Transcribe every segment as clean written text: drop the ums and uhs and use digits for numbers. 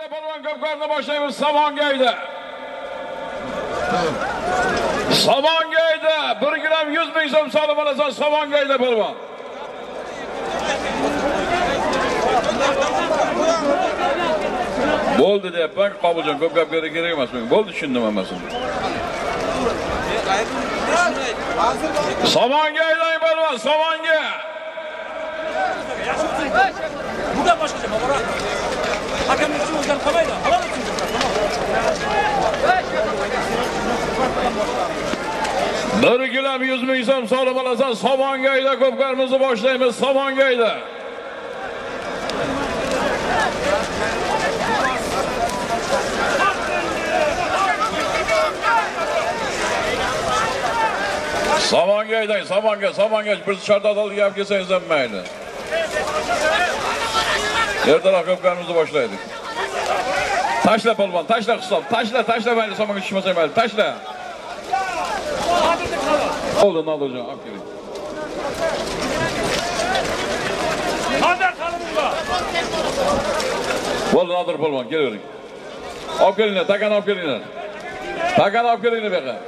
Polvon ko'pkorni boshlaymiz Samongayda. Samongayda 1 gram 100 ming so'm solib olasan Samongayda polvon. Bo'ldi deyapman, Qobuljon ko'p gap kerak emas menga. Bo'ldi, tushundim hammasini. Samongaydang polvon, Samonga. Burada boshqacha bobora. Hakamning uchun o'zgarib qolmaydi. Halol uchun. Bir gram 100 ming so'm solib olasan Samongayda ko'pkarimizni boshlaymiz Samongayda. Samongay bir Shardodalga gap kelsangiz ham mayli. Ertaroq ko'pkarimizni boshlaydik. Tashla polvon, tashla hisob, tashla mayli, Samongay tushmasa mayli, tashla. Oldu Nodurjon, olib keling. Qanday qilibdi? Bo'ldi Nodur polvon, kelavering. Olib kelinglar, takan olib kelinglar. Takan olib kelinglar bu yoqqa.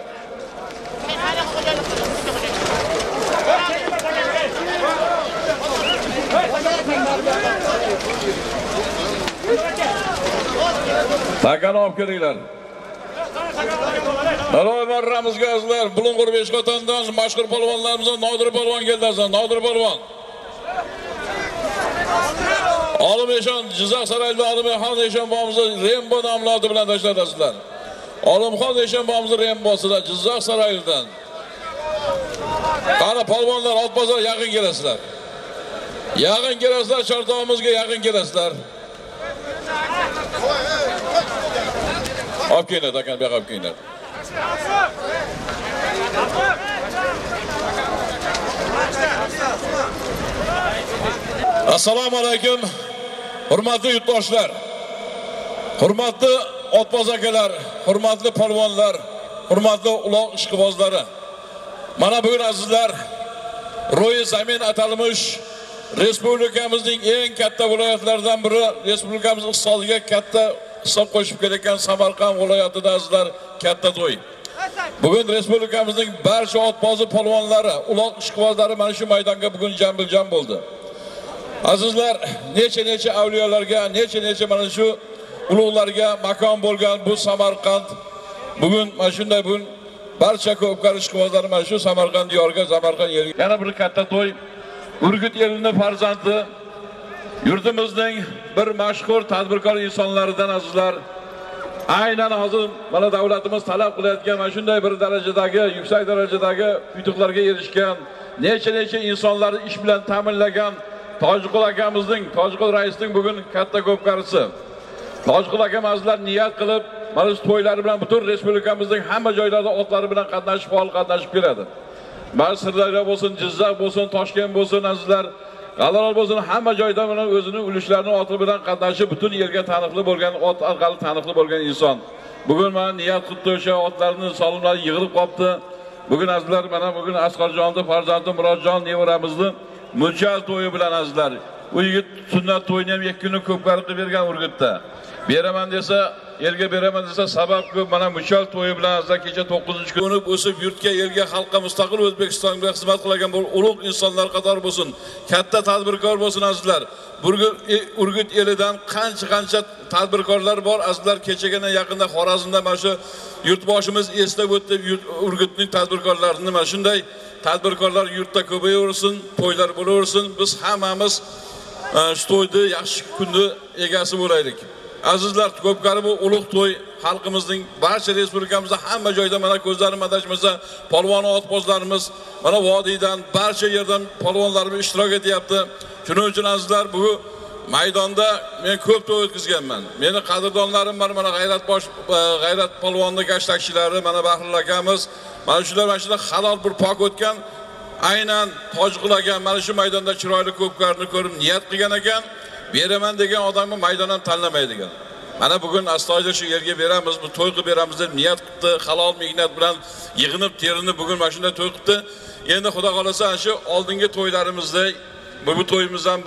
Takan olib kelinglar. Aloy marramizga azlar, Bulung'ur Beshqo'tondan mashhur polvonlarimizdan Nodir polvon keldilar, Nodir polvon. Olimxon Jizzax saroyida Olimxon Eshon bobomizni Rembo nomli oti bilan tashladingizlar. Olimxon Eshon bobomizni Rembosida Jizzax saroyidan. Qani polvonlar ot bozor yaqin kelasizlar. Yaqin kelasizlar, Chortog'imizga yaqin kelasizlar. Olib kelinglar, takan bu yoqqa olib kelinglar. Assalomu alaykum. Hurmatli yurtdoshlar. Hurmatli otboz akalar, hurmatli polvonlar, hurmatli uloq ishqibozlari. Mana bugun azizlar, Ro'yi zamin atalmish respublikamizning eng katta viloyatlaridan biri, respublikamiz iqtisodiga katta hisob qo'shib kelayotgan Samarqand viloyatida azizlar katta to'y. Bugun respublikamizning barcha otbozi polvonlari, uloq ishqibozlari mana shu maydonga bugun jam bo'ldi. Azizlar, necha avliyolarga, necha mana shu ulug'larga makon bo'lgan bu Samarqand bugun mana shunday bugun barcha ko'pkar ishqibozlari mana shu Samarqand diyoriga, Samarqand yeriga yana bir katta to'y. Urgut elining farzandi, yurtimizning bir mashhur tadbirkor insonlaridan azizlar. Aynan hozir mana davlatimiz talab qilayotgan mana shunday bir darajadagi, yuksak darajadagi yutuqlarga erishgan, necha insonlarni ish bilan ta'minlagan Tojiqul akamizning, Tojiqul raisning bugun katta ko'pkarisi. Tojiqul akamizlar niyat qilib, mana shu to'ylari bilan butun respublikamizning hamma joylarida otlari bilan faol qatnashib keladi. Mana Sirdaryo bo'lsin, Jizzax bo'lsin, Toshkent bo'lsin azizlar, G'alarol bo'lsin, hamma joyda mana o'zining ulushlarini oti bilan qatnashib, butun yerga taniqli bo'lgan, ot orqali taniqli bo'lgan inson. Bugun mana niyat qildi, o'sha otlarning solimlari yig'ilib qoldi. Bugun azizlar mana bugun Asqarjonning farzandi Murodjon nevaramizni Mulchal to'yi bilan azizlar. U yigit sunnat to'yini ham 2 kunlik ko'pkari qilib bergan Urgutda. Beraman desa, yerga beraman desa sabab ko'p. Mana Mulchal to'yi bilan azizlar kecha 9-kun unib o'sib yurtga, elga, xalqqa mustaqil O'zbekistonga xizmat qilgan bu ulug' insonlar qatori bo'lsin. Katta tadbirkor bo'lsin azizlar. Urgut elidan qancha tadbirkorlar bor azizlar. Kechagina yaqinda Xorazmda mana shu yurtboshimiz eslab o'tdi Urgutning tadbirkorlarini. Mana shunday tadbirkorlar yurtda ko'payaversin, to'ylar bo'laversin. Biz hammamiz shu to'yda yaxshi kunni egasi bo'laylik. Azizlar, ko'pkari bu ulug' to'y xalqimizning barcha respublikamizda hamma joyda mana ko'zlarim adashmasa polvon otbozlarimiz mana vodiydan barcha yerdan polvonlarimiz ishtirok etyapti. Shuning uchun azizlar bu maydonda men ko'p to'y o'tkazganman. Meni qadrdonlarim bor, mana G'ayrat polvonning gashtakchilari, mana Bahrul akamiz, mana shular halol bir pok o'tgan. Aynan Tojiqul akam mana shu maydonda chiroyli ko'pkarni ko'rib niyat qilgan ekan. Beraman degan odamni maydondan tanlamaydi degan. Mana bugun astoydil shu yerga beramiz, bu to'y qilib beramiz deb niyat qildi, halol mehnat bilan yig'inib, terini bugun mana shunday to'y qildi. Endi xudo xolasa shu oldingi to'ylarimizda bu to'yimizdan bir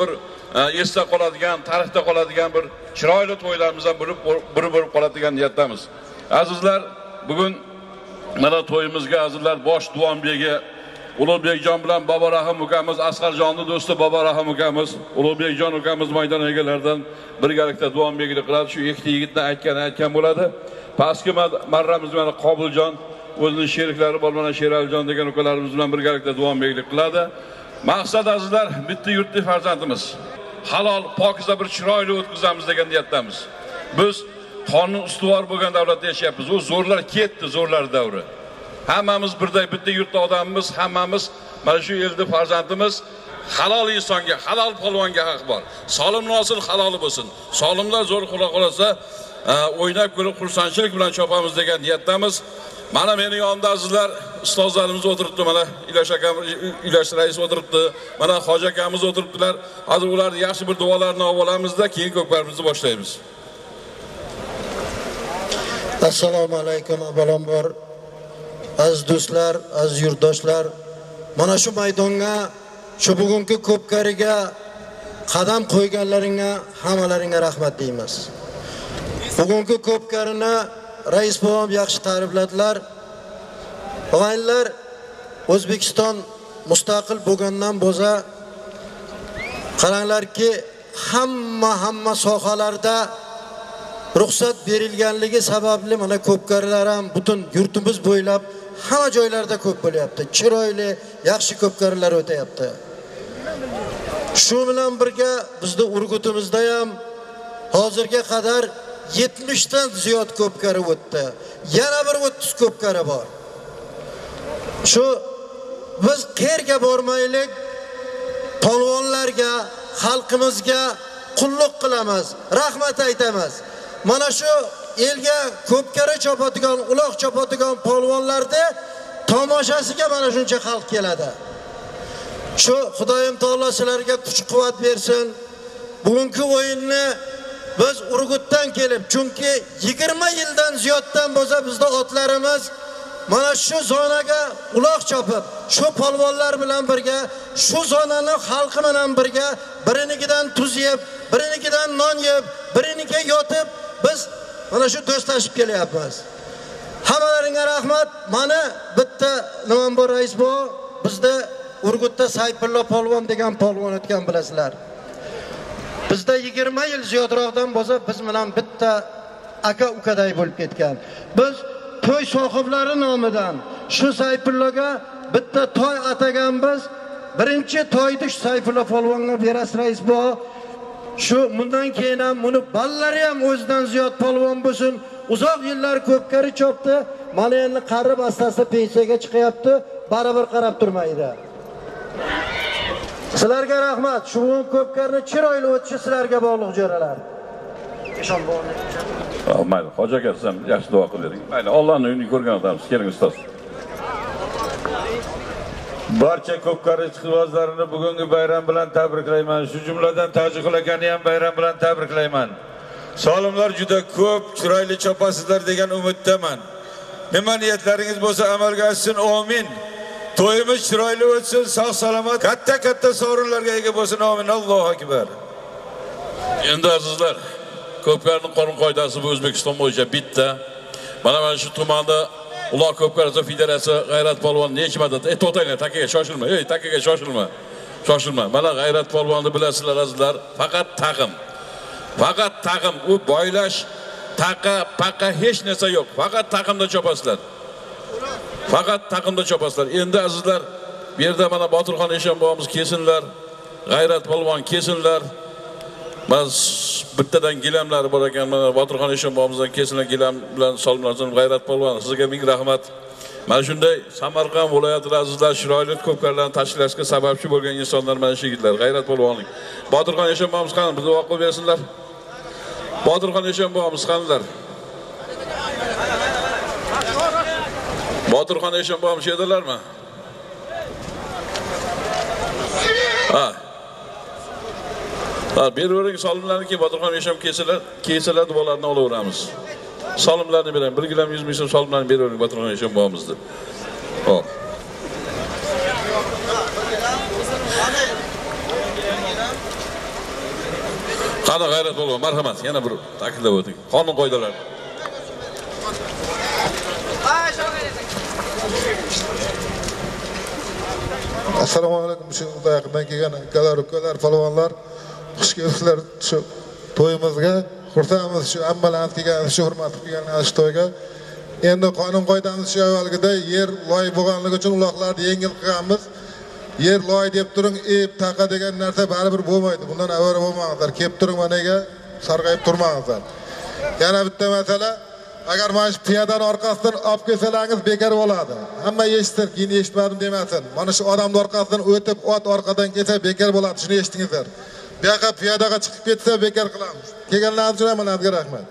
esda qoladigan, tarixda qoladigan bir chiroyli to'ylarimizdan bo'lib qoladigan niyatdamiz. Azizlar, bugun mana to'yimizga azizlar bosh duombegi Ulug'bekjon bilan Boborahim ukamiz, Asqarjonni do'sti Boborahim ukamiz, Ulug'bekjon ukamiz maydon egalaridan birgalikda duombeglik qiladi. Shu ikkita yigitni aytgan bo'ladi. Pastki marramiz mana Qobiljon, o'zining sheriklari bor, mana Sheralijon degan ukalarimiz bilan birgalikda duombeglik qiladi. Maqsad azizlar, bitta yurtli farzandimiz halol, pokiza bir chiroyli o'tkazamiz degan niyatdamiz. Biz qonun ustuvor bo'lgan davlatda yashayapmiz. U zo'rlar ketdi, zo'rlar davri. Hammamiz birday bitta yurtda odamimiz, hammamiz mana shu elda farzandimiz. Halol insonga, halol polvonga haq bor. Solim nosil haloli bo'lsin. Solimlar zo'r qolsa, o'ynab ko'rib xursandchilik bilan chopamiz degan niyatdamiz. Mana meni yonimda azizlar, ustozlarimiz o'tiribdi, mana Ilash akam, Ilash rais o'tiribdi, mana Hoji akamiz o'tiribdilar. Hozir ularni yaxshi bir duolarni olib olamizda, keyin ko'kparimizni boshlaymiz. Assalomu alaykum avvalambor. Aziz do'stlar, aziz yurtdoshlar, mana shu maydonga, shu bugungi ko'pkariga qadam qo'yganlaringga hammalaringga rahmat deymiz. Bugungi ko'pkarini rais bolam yaxshi ta'rifladilar. Og'aylar, O'zbekiston mustaqil bo'lgandan bo'lsa, qaranglarki, hamma sohalarda ruxsat berilganligi sababli mana ko'pkarilar ham butun yurtimiz bo'ylab hamma joylarda ko'p bo'lyapti. Chiroyli, yaxshi ko'pkarilar o'tayapti. Shu bilan birga bizning Urgutimizda ham hozirga qadar 70 dan ziyod ko'pkari o'tdi. Yana bir 30 ko'pkari bor. Shu biz qayerga bormaylik, polvonlarga, xalqimizga qulluq qilamiz, rahmat aytamiz. Mana shu elga ko'pkari chopadigan, uloq chopadigan polvonlarni tomoshasiga mana shuncha xalq keladi. Shu Xudoyim taolo sizlarga kuch-quvvat bersin. Bugungi o'yinni biz Urgutdan kelib, chunki 20 yildan ziyoddan bo'lsa bizda otlarimiz mana shu zonaga uloq chopib, shu polvonlar bilan birga, shu zonani xalqi bilan birga birinikidan tuz yeb, birinikidan non yeb, birinikiga yotib biz mana shu do'stlashib kelyapmiz. Hammalaringga rahmat. Mana bitta nima bor rais bu, bizda Urgutda Sayfullo polvon degan polvon o'tgan bilasizlar. Bizda 20 yil ziyodroqdan bo'lsa biz bilan bitta aka ukaday bo'lib ketgan. Biz to'y sohiblari nomidan shu Sayfulloga bitta to'y ataganmiz. Birinchi to'yni shu Sayfullo polvonga berasiz rais bu. Shu bundan keyin ham buni ballari ham o'zidan ziyod polvon bo'lsin. Uzoq yillar ko'pkari chopdi. Mana endi qarib asta-asta pensiyaga chiqyapti, baribir qarab turmaydi. Sizlarga rahmat. Shu ko'pkarni chiroyli o'tishi sizlarga bog'liq jo'ralar. Eshon bog'ni. Mayli, Hoji aka siz ham yaxshi duo qiling. Mayli, Allohning uyini ko'rgan odamsiz, keling ustoz. Barcha ko'pkari ishqibozlarini bugungi bayram bilan tabriklayman. Shu jumladan Tojiqul akani ham bayram bilan tabriklayman. Solimlar juda ko'p, chiroyli chopasizlar degan umiddaman. Nima niyatlaringiz bo'lsa amalga oshsin, amin. To'yimiz chiroyli o'tsin, sog' salomat, katta sovrinlarga ega bo'lsin, amin. Allohu akbar. Endi azizlar, ko'pkarning qonun qoidasi bu O'zbekiston bo'yicha bitta. Mana shu tumanda Uloq ko'pkarasi federatsiya G'ayrat polvon necha marta to'tanglar, takaga shoshilma. Takaga shoshilma. Shoshilma. Mana G'ayrat polvonni bilasizlar azizlar, faqat taqim, u boylash, paqa hech narsa yo'q. Faqat taqimda chopasizlar. Endi azizlar, bu yerda mana Boturxon Eshonbobomiz kesinlar, G'ayrat polvon kesinlar. Mana bittadan gilamlari bor ekan, mana Boturxon Eshonbobomizdan kesinlar gilam bilan solimlardan G'ayrat polvon, sizga ming rahmat. Mana shunday Samarqand viloyatida azizlar chiroyli ko'pkarlarni tashkillashga sababchi bo'lgan insonlar mana shu yigitlar, G'ayrat polvonlik. Boturxon Eshonbobomiz qani, bizni duo qilib bersinlar. Boturxon Eshonbobomiz qanilar? Boturxon Eshonbobomiz edilarmi? Ha. Beravering solimlarni keyin Boturxon Eshon kesalar duolarni olaveramiz. Solimlarni berang, 1 gilam 100 ming so'm solimlarni beravering Boturxon Eshonbobomizni. Xo'p. Mana g'ayrat bo'lgan. Marhamat, yana bir ta'kidlab o'ting. Qonun qoidalari. Assalomu alaykum. Shu yaqindan kelgan ukalar, polvonlar, xush kelibsizlar shu to'yimizga. Xursandmiz shu ambalanib kelgan, shu hurmat qilgan shu to'yga. Endi qonun qoidamiz shu avvalgida yer loy bo'lganligi uchun uloqlarni yengil qilganmiz. Yer loy deb turing, taqa degan narsa baribir bo'lmaydi. Bundan avval bo'lmangizlar. Kelib turing managa, sarg'ayib turmangizlar. Yana bitta masala, agar mana shu piyodani orqasidan olib kelsalaringiz bekor bo'ladi. Hamma eshitsin, keyin eshitmadim demasin. Mana shu odamning orqasidan o'tib, ot orqadan kelsa bekor bo'ladi. Shuni eshitdingizlar. Bu yoqqa piyodaga chiqib ketsa bekor qilamiz. Kelganlarimiz uchun hammalarga rahmat.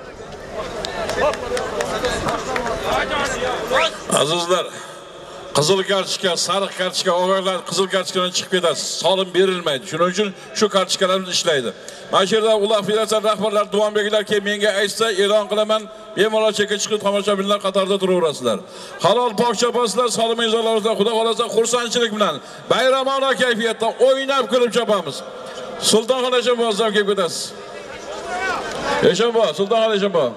Azizlar, qizil kartochka, sariq kartochka olganlar qizil kartochkadan chiqib ketadi. Solim berilmaydi. Shuning uchun shu kartochkalarimiz ishlaydi. Mana shu yerda ular federatsiya rahbarlari, duanbeklar kelib menga aytsa, e'lon qilaman, bemalol chekka chiqib tomoshabinlar qatorida turaverasizlar. Halol pok chopasizlar, Solim imzolaringizdan Xudo xolasa xursandchilik bilan bayramona kayfiyatda o'ynab kulib chopamiz. Sultonxon Eshonboz ham kelib ketasiz. Eshonboz, Sultonxon Eshonboz.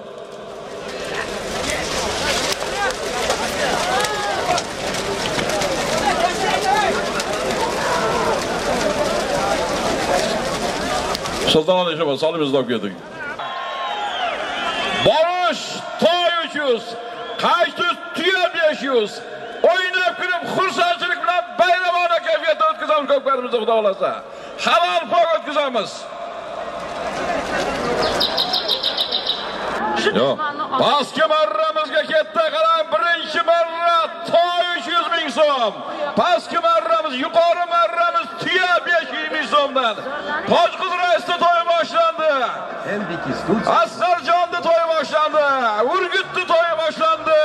Sultanxon Eshonboz, Solimimizni olib keldik. Borush to'y 300, qaytib tuya 500. O'ynab kulib xursandchilik bilan bayramona kayfiyatda o'tkazamiz ko'plarimizni Xudo xolasa. Halol pok o'tkazamiz. Yo'q. Pastki marramizga ketdi, qarang, birinchi marra to'y 300 ming so'm. Pastki marramiz, yuqori marramiz tuya 500 ming so'mdan. Toshqizraisda to'y boshlandi. Asqarjonda to'y boshlandi. Urgutda to'y boshlandi.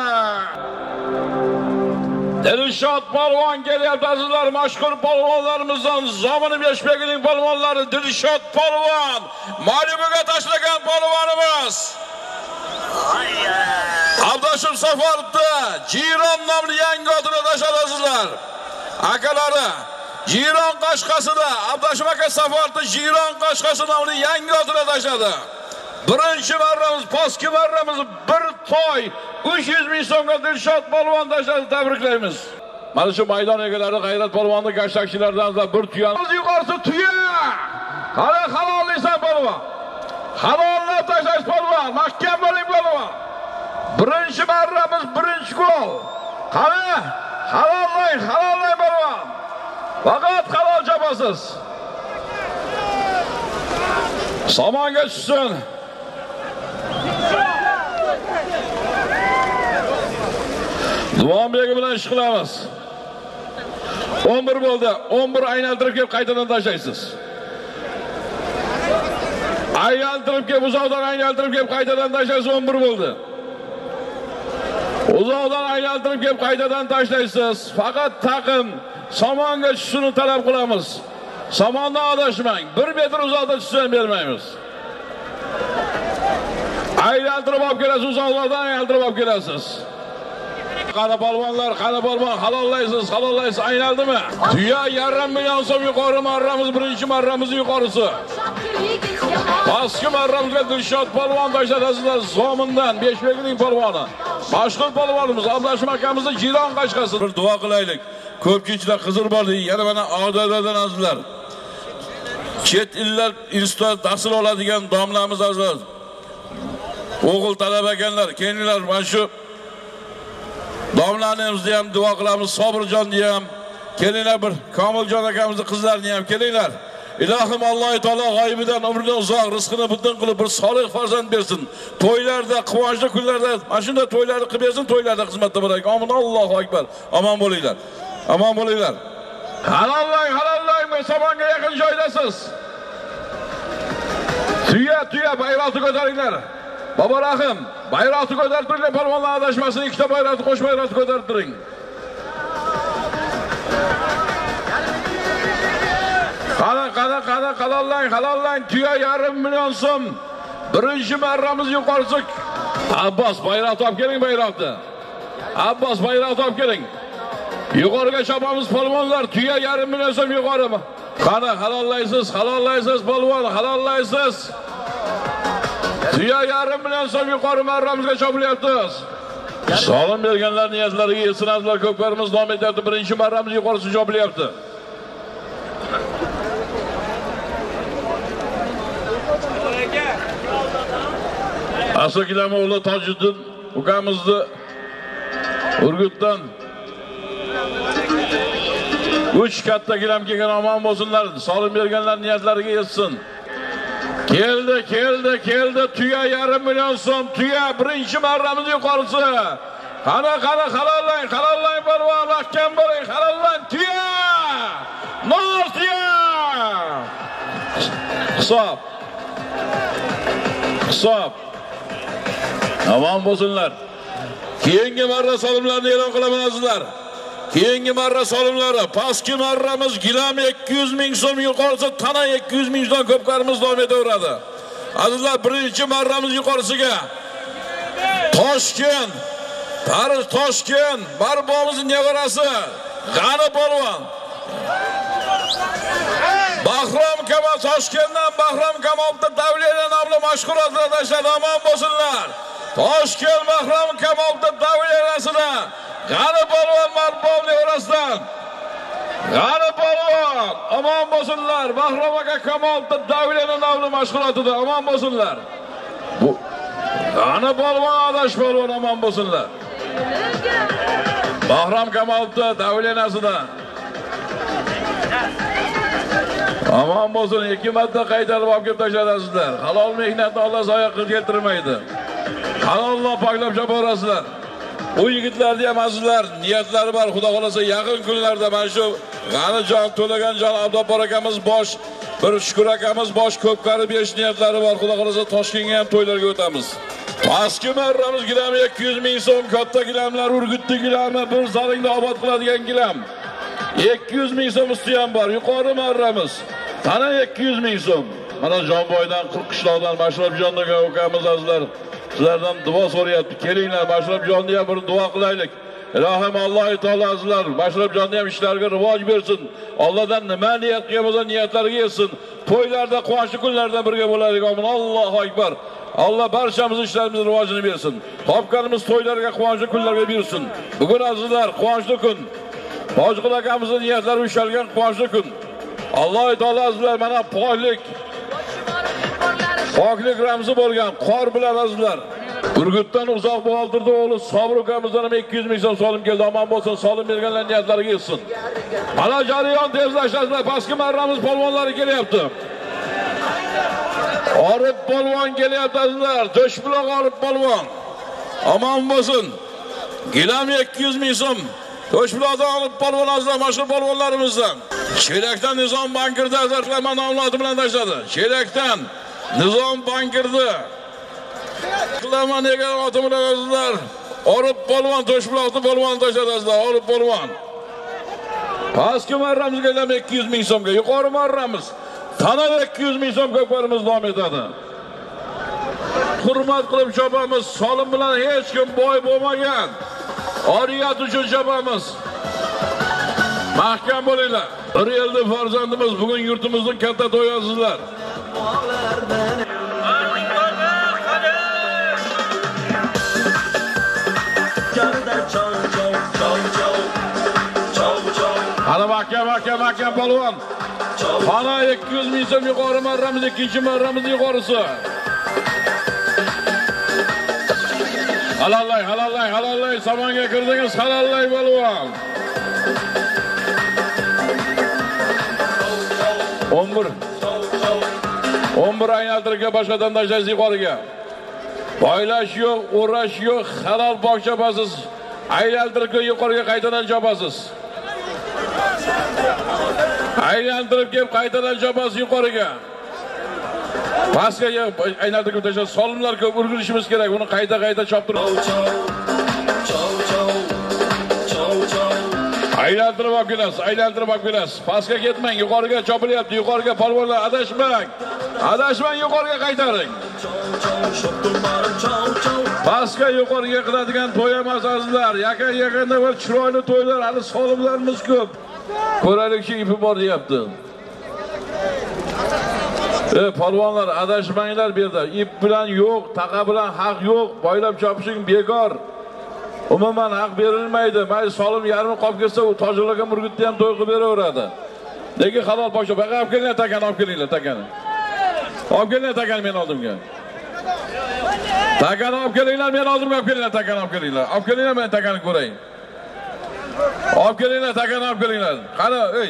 Dilshod polvon kelyapti azizlar, mashhur polvonlarimizdan Zomini Beshbegining polvonlari Dilshod polvon, Malibuga tashlagan polvonimiz. Abdashim Safarovda Jiron nomli yangi otini tashladi azizlar. Akalari Jiron Qashqasida Abdashim aka Safarovda Jiron Qashqasi nomli yangi otini tashladi. Birinchi marramiz, pastki marramiz bir to'y 300 ming so'mga Dilshod polvon tashladi, tabriklaymiz. Mana shu maydon egalari G'ayrat polvonni gashtakchilardan bir tuyamiz yuqorisi tuya. Qara halollaysan polvon. Halollab tashlash polvon, mahkam bo'ling polvon. Birinchi marramiz, birinchi gol. Qara halollang polvon. Faqat halol chopasiz. Somonga tushsin. Duanbegi bilan ish qilamiz. 11 bo'ldi. 11 aylantirib kelib qaytadan tashlaysiz. Aylantirib kelib, uzoqdan aylantirib kelib qaytadan tashlaysiz. 11 bo'ldi. Uzoqdan aylantirib kelib qaytadan tashlaysiz. Faqat taqim somonga tushishini talab qilamiz. Somondan adashmang. 1 metr uzoqda tushsan bermaymiz. Aylantirib olib kelasiz, uzoqlardan aylantirib olib kelasiz. Qara polvonlar, halollaysiz, aynaldimi? Tuya 1,5 million so'm yuqori marramiz, birinchi marramiz yuqorisi. Pastki marramizga Dilshod polvon tashladasizlar, Zomindan, Beshbegining polvoni. Mashhur polvonimiz Abdashim akamizni Jiron Qashqasi. Bir duo qilaylik. Ko'pchiliklar Qizil bordi, yana mana odatlardan azizlar. Chet illar institutida tahsil oladigan domlamiz azizlar. O'g'il talaba ekanlar, kelinglar mana shu domlalarimizni ham duo qilamiz, Sobirjonni ham, kelinglar bir Komiljon akamizning qizlarini ham kelinglar. Ilohim Alloh taolo g'oyibidan umrini uzoq, rizqini butun qilib bir solih farzand bersin. To'ylarda, quvonchli kunlarda, mana shunday to'ylarni qilib bersin, to'ylarda xizmatda bo'laylik. Amin. Allohu akbar. Omon bo'linglar. Omon bo'linglar. Halollang, somonga yaqin joydasiz. Tuya bayroqni ko'taringlar. Baba Rahim, bayroqni ko'tarib turinglar, polvonlar adashmasin, ikkita bayroqni qo'sh bayroqni ko'tarib turing. Halollang, tuya 1,5 million so'm. Birinchi marramiz yuqorisi. Abbos bayroqni olib keling, bayroqni. Abbos bayroqni olib keling. Yuqoriga chopamiz polvonlar, tuya 1,5 million so'm yuqori. Qani halollaysiz polvon, halollaysiz. Tuya yarim bilan so'ng yuqori marramizga chopilyapti. Solim berganlar niyatlariga yesinadilar. Ko'klarimiz davom etyapti. Birinchi marramiz yuqorisi chopilyapti. Asakilami Tojiddin ukamizni Urgutdan 3 katta gilam kelgan omon bo'lsinlar. Solim berganlar niyatlariga yetsin. Keldi. Tuya yarim million so'm. Tuya birinchi marramiz yuqorisi. Qani halollang polvon, mahkam bo'ling, halollang tuya. Noz tuya. Hisob. Omon bo'lsinlar. Keyingi marra solimlarni e'lon qilaman azizlar. Keyingi marra solimlari, pastki marramiz gilam 200 ming so'm, yuqorisi tana 200 ming so'm ko'pkarimiz davom etaveradi. Azizlar, birinchi marramiz yuqorisiga Toshkent, Barbomizning nevarasi G'ani polvon. Bahrom Kamal Toshkentdan Bahrom Kamalda Davliya nomli mashg'ulotlar tashladi. Omon bo'lsinlar. Toshkent Bahrom Kamalda Davliyasida G'ani polvon Marbovli orasidan. G'ani polvon, omon bo'lsinlar. Bahrom aka Kamalda Davliya nomli mashg'ulotida omon bo'lsinlar. G'ani polvon, Adash polvon omon bo'lsinlar. Bahrom Kamalda Davliyasida omon bo'lsin. 2 marta qaytarib olib kelib tashladingizlar. Halol mehnatni Alloh zoya qilib keltirmaydi. Halollar paklab choparasizlar. Bu yigitlarning ham azizlar niyatlari bor. Xudo xolasa yaqin kunlarda mana shu G'anijon, To'laganjon Abdopor akamiz bosh, bir Shukur akamiz bosh ko'pkari berish niyatlari bor. Xudo xolasa Toshkentga ham to'ylarga o'tamiz. Pastki marramiz gilam 200 ming so'm, katta gilamlar Urgutli gilami, bir zalingni obod qiladigan gilam 200 ming so'm usti ham bor. Yuqori marramiz tana 200 ming so'm. Mana Jonboydan, Qirqishloqdan Mashrabjon ukamiz azizlar sizlardan duo so'rayapti. Kelinglar, Mashrabjonni ham bir duo qilaylik. Ilohim Alloh taolo azizlar, Mashrabjonni ham ishlariga rivoj bersin. Allohdan nima niyat qilgan bo'lsa niyatlariga yetsin. To'ylarda, quvonchli kunlarda birga bo'laylik. Amin. Allohu akbar. Alloh barchamizni ishlarimizni rivojini bersin. Topganimiz to'ylarga, quvonchli kunlarga bersin. Bugun azizlar quvonchli kun. Tojiqul akamizning niyatlari ushalgan quvonchli kun. Alloh taolo azizlar mana poklik ramzi bo'lgan qor bilan azizlar. Urgutdan uzoq bo'ldirdi o'g'li Sobir ukamizdan ham 200 ming so'm solim keldi. Omon bo'lsin, solim berganlar niyatlariga yetsin. Mana jarayon tezlashlar, pastki marramiz polvonlari kelyapti. Orif polvon kelyapti azizlar. Toshbuloq Orif polvon. Omon bo'lsin. Gilam 200 ming so'm. Toshbuloqdan Orif polvon azizlar, mashhur polvonlarimizdan. Chelakdan Nizom bankirda azizlar nomlari bilan tashladi. Chelakdan Nizom bankirdi. Qilaman degan oti bilan azizlar. Orif polvon Toshbuloqni polvon tashladi azizlar. Orif polvon. Pastki marramizga 200 ming so'mga, yuqori marramiz tana 200 ming so'm ko'klarimiz davom etadi. Hurmat qilib chopamiz. Solim bilan hech kim boy bo'lmagan. Oriyat uchun chopamiz. Mahkam bo'linglar. Bir yilda farzandimiz bugun yurtimizning katta to'yi azizlar. Ana mahkam polvon. Ana 200 ming so'm yuqori marramiz, ikkinchi marramiz yuqorisi. Halallay, samonga kirdingiz, halallay polvon. 11 aylantirga boshqadan tashlaysiz yuqoriga. Boylash yo'q, o'rash yo'q, halol bog' chopasiz. Aylantirib yuqoriga qaytadan chopasiz. Aylantirib kelib qaytadan chopasiz yuqoriga. Pastga aylantirib tashlab solimlar ko'p urg'ishimiz kerak. Uni qayta choptirib. Aylantirib olib kelasiz. Pastga ketmang, yuqoriga chopilyapti. Yuqoriga polvonlar adashmang, yuqoriga qaytaring. Pastga yuqoriga qiladigan to'y emas azizlar. Yaqinda bir chiroyli to'ylar, hali solimlarimiz ko'p. Ko'raylikchi ipi bor deyapti. Polvonlar adashmanglar bu yerda. İp bilan yo'q, taqa bilan haq yo'q, boylab chopishing bekor. Umuman haq berilmaydi. May solim yarmi qolib ketsa, u tojlarga murgutni ham to'y qilib beraveradi. Lekin halol boshqa baqa olib kelinglar, takani olib kelinglar, takani. Olib kelinglar, takani men oldimga. Takani olib kelinglar, men oldimga olib kelinglar, takani olib kelinglar. Olib kelinglar, men takani ko'rayin. Olib kelinglar, takani olib kelinglar. Qani, ey.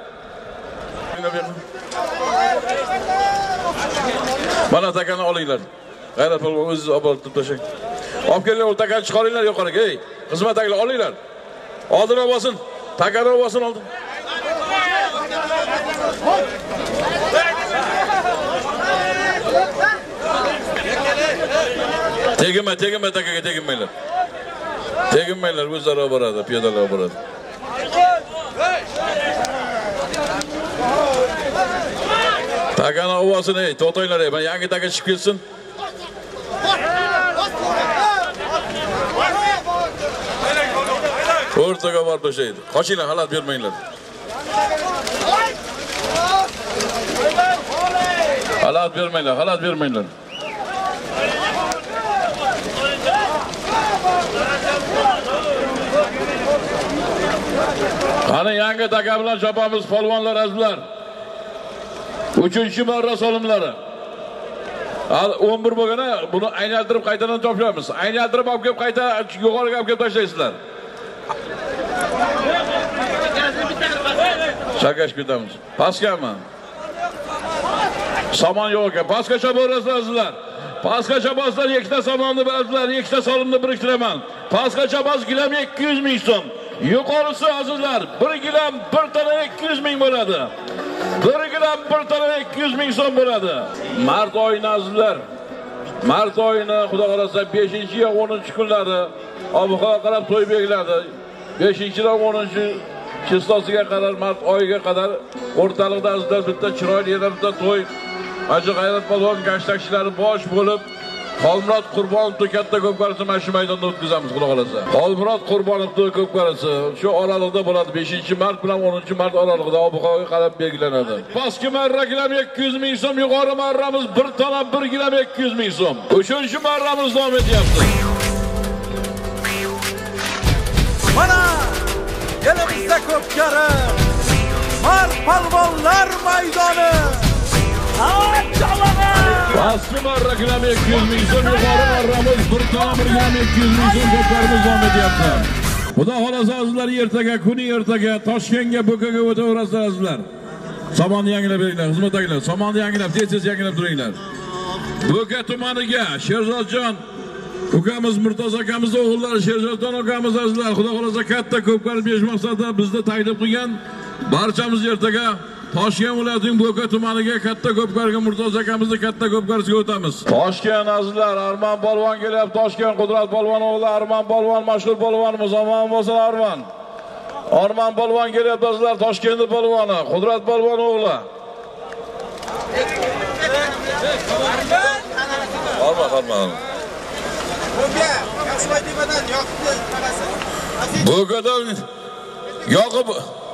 Mana takani olinglar. G'ayrat polvon o'zingiz olib borib tashlang. Olib kelinglar, o takani chiqaringlar yuqoriga, ey. Xizmatdagilar olinglar. Oldin olsin, takani olsin oldin. Teginma takaga teginmaylar. Teginmaylar, o'zlari boradi, piyodalar boradi. Takani olsin, ey, to'toylar, ey, men yangi taka chiqib ketsin. O'rtaga borib tashlaydi. Qochinglar, xalat bermanglar. Xalat bermanglar. Qani yangi taka bilan chopamiz polvonlar azizlar. 3-marra solimlari. 11 bo'lganda buni aynaltirib qaytadan topshiramiz. Aynaltirib olib kelib qayta yuqoriga olib kelib tashlaysizlar. Chakash ketamiz. Pastgami? Somon yo'q ekan. Pastgacha borasizlar azizlar. Pastgacha boslar, ikkita somonni azizlar, ikkita solimni biriktiraman. Pastgacha bos gilam 200 ming so'm. Yuqorisi azizlar 1 gilam 1 tona 200 ming bo'ladi. 1 gilam 1 tona 200 ming so'm bo'ladi. Mart oyini azizlar. Mart oyini xudo xolasa 5-yo 10-kunlari ob-havo qarab to'y belgiladi. 5-dan 10-chistosiga qadar mart oyiga qadar o'rtalikda azizlar bitta chiroyli yerda bitta to'y. Hacı G'ayrat polvon gashtakchilari bosh bo'lib, Xolmurod Qurbonovni katta ko'pkarasi mana shu maydonda o'tkazamiz, xudo xolasa. Xolmurod Qurbonovni ko'pkarasi shu oralig'ida bo'ladi. 5-mart bilan 10-mart oralig'ida ob-havoga qarab belgilanadi. Pastki marra gilam 200 ming so'm, yuqori marramiz 1 tona 1 gilam 200 ming so'm. 3-marramiz davom etyapti. Mana elimizda ko'pkari Mart polvonlar maydoni. Pastki marra gilam 200 ming so'm, yuqori marramiz 1 tona 1 gilam 200 ming so'm ko'pkarimiz davom etyapti. Xudo xolasa azizlar, ertaga, kuni ertaga Toshkentga Bo'kaga o'taverasizlar azizlar. Somonni yangilab beringlar, xizmatdagilar. Somonni yangilab, tez yangilab turinglar. Bo'ka tumaniga Sherzodjon ukamiz, Murtoz akamiz o'g'illari, Sherzodjon ukamiz azizlar, xudo xolasa katta ko'pkar berish maqsadida bizni taklif qilgan. Barchamiz ertaga Toshkent viloyatining Bo'ka tumaniga katta ko'pkarga Murtoz akamizni katta ko'pkarisiga o'tamiz. Toshkent azizlar, Arman polvon kelyapti. Toshkent Qudrat polvon o'g'li Arman polvon, mashhur polvonimiz. Omon bo'lsin Arman. Arman polvon kelyapti azizlar, Toshkentning polvoni, Qudrat polvon o'g'li. Arman. Bo'kadan yoqib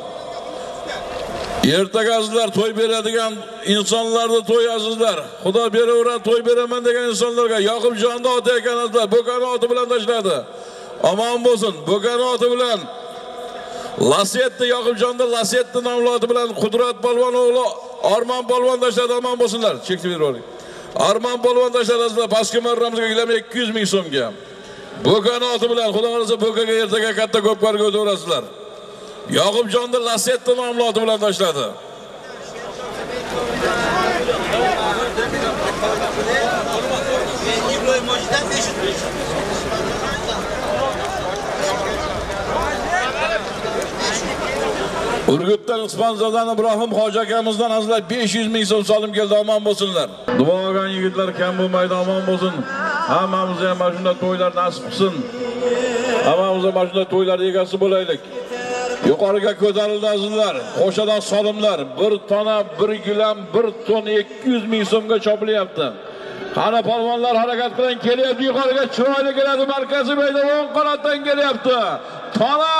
ertaga azizlar to'y beradigan insonlarni to'y azizlar. Xudo beraveradi, to'y beraman degan insonlarga Yoqubjonni oti ekan azizlar. Bo'kani oti bilan tashladi. Omon bo'lsin. Bo'kani oti bilan Lasetni, Yoqubjonni Lasetni nomli oti bilan Qudrat polvon o'g'li Arman polvon tashladi. Omon bo'lsinlar. Chekib beravering. Arman polvon tashladi azizlar. Pastki marramizga gilam 200 ming so'mga. Bo'kani oti bilan xudo xolasa Bo'kaga ertaga katta ko'pkarga o'taverasizlar. Yoqubjonni Lasetni nomli oti bilan tashladi. Urgutdan Ispanzadan Ibrohim hoji akamizdan azizlar 500 ming so'm solim keldi. Omon bo'lsinlar. Duo olgan yigitlar kam bo'lmaydi, omon bo'lsin. Hammamizga mana shunday to'ylar nasib qilsin. Hammamizga mana shunday to'ylar egasi bo'laylik. Yuqoriga ko'tarildi azizlar. Qo'shadan solimlar 1 tona 1 gilam 1 ton 200 ming so'mga chopilyapti. Qani polvonlar harakat qiling, kelyapti yuqoriga, chiroyli keladi, markaziy maydon o'ng qanotdan kelyapti. Tona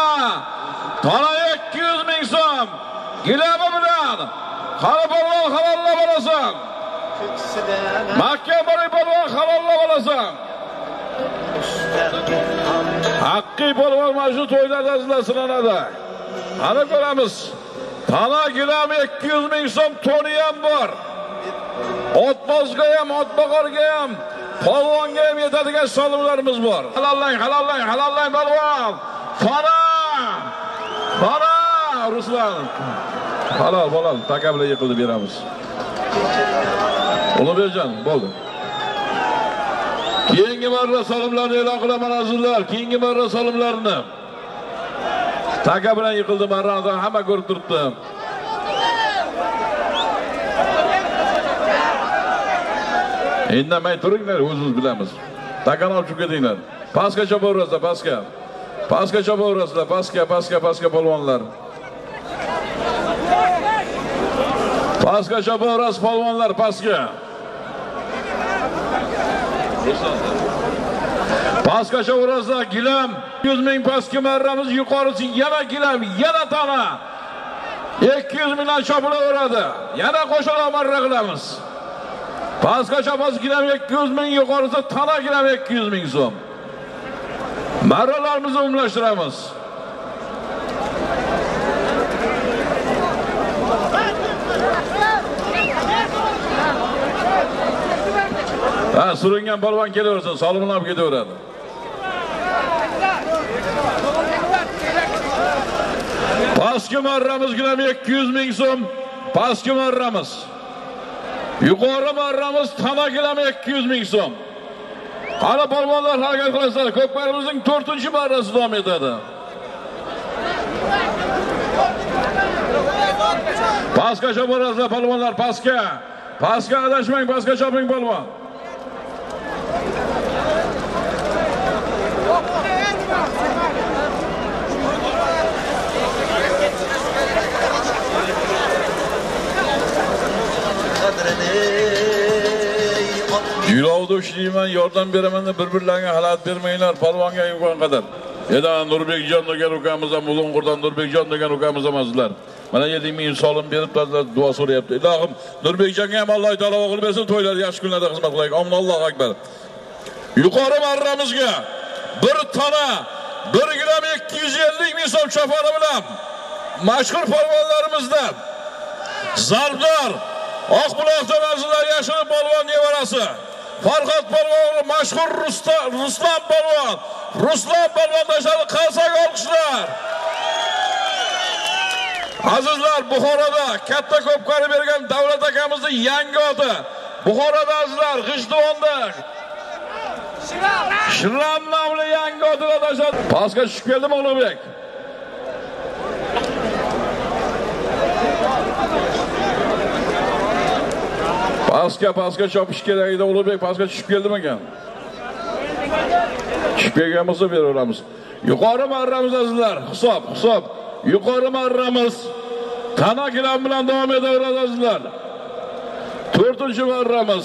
200 ming so'm. Gilami bilan. Qani polvon havolla bo'lasan. Mahkam boray polvon halollab olasan. Haqqi polvon mana shu to'ylarda azizlar sinanadi. Ana ko'ramiz. Tana gilam 200 ming so'm to'ni ham bor. Otbozga ham, otboqarga ham, polvonga ham yetadigan solimlarimiz bor. Halollang polvon. Fana! Ruslan. Halol, taka bilan yiqildi beramiz. Ulug'bekjon, bo'ldi. Keyingi marra solimlarni e'lon qilaman azizlar. Keyingi marra solimlarni. Taka bilan yiqildi marrani hamma ko'rib turibdi. Indamay turinglar, o'zingiz bilamiz. Takani olib ketinglar. Pastga chopaverasizlar, pastga. Pastga chopaverasizlar, pastga polvonlar. Pastga chopaverasiz polvonlar, pastga. Pastga chopaverasizlar, gilam 100 ming pastga marramiz, yuqorisi yana gilam, yana tana. 200 mingdan chopilaveradi. Yana qo'shaloq marra qilamiz. Pastga chopasiz gilam 200 ming, yuqorisi tana gilam 200 ming so'm. Marralarimizni umumlashtiramiz. Suringan polvon kelaversin, solimlab ketaveradi. Pastki marramiz gilam 200 ming so'm, pastki marramiz. Yuqori marramiz tana gilam 200 ming so'm. Qani polvonlar harakat qilasizlar. Ko'kbarimizning 4-marrasi davom etadi. Pastga choparasizlar polvonlar, pastga. Pastga adashmang, pastga choping polvon. Yulovda ishlayman, yordam beraman deb bir-birlarga xalat bermanglar, polvonga imkon qadar. Edan Nurbekjon degan ukamiz ham Ulug'qurdan Nurbekjon degan ukamiz ham azizlar. Mana 70 ming solim berib duo so'rayapti. Ilohim Nurbekjonga ham Alloh taolo o'g'il bersin, to'ylarda yaxshi kunlarda xizmat qilaylik. Amin, Allohu akbar. Yuqori marramizga bir tana 1 gram 250 ming so'm chopari bilan mashhur polvonlarimizdan Zarbdor Oqbuloqdan azizlar yashil polvon nevarasi Farhod polvon, mashhur Ruslan polvon. Ruslan polvon tashadi, qalsak olqishlar. Azizlar, Buxoroda katta ko'pqari bergan davlat akamizning yangi oti. Buxoroda azizlar, G'ijduvonda Shirram nomli yangi otida tashadi. Pastga tushib keldimi Ulug'bek? Pastga chopish kerak edi Ulug'bek, pastga tushib keldimi ekan? Tushib kelgan bo'lsa beraveramiz. Yuqori marramiz azizlar, hisob. Yuqori marramiz tana gilam bilan davom etaveradi azizlar. 4-marramiz.